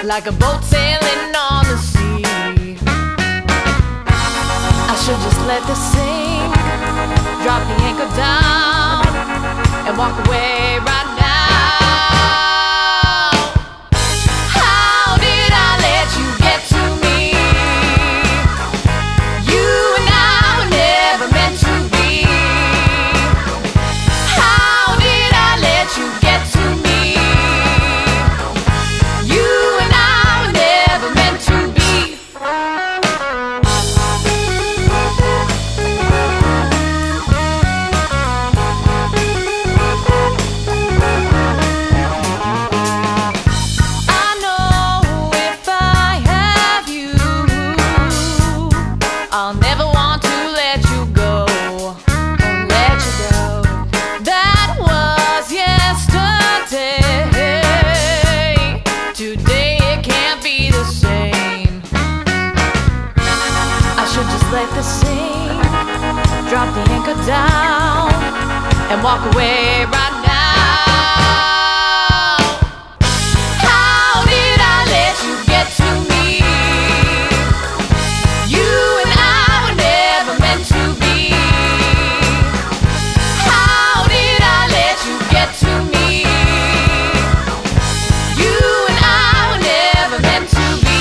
like a boat sailing on the sea. I should just let this sink, drop the anchor down, and walk away right now. How did I let you get to me? You and I were never meant to be. How did I let you get to me? You and I were never meant to be. I know if I have you, I'll never want to let you go, let you go. That was yesterday. Today it can't be the same. I should just let this sink, drop the anchor down, and walk away right now. How did I let you get to me? You and I were never meant to be. How did I let you get to me? You and I were never meant to be.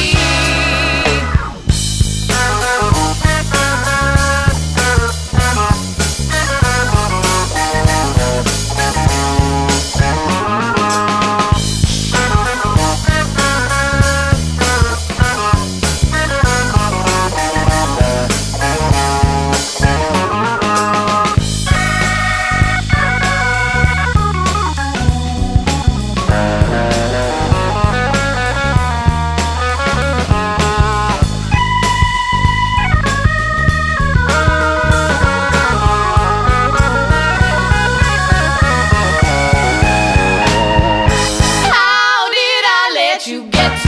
How did I let you get to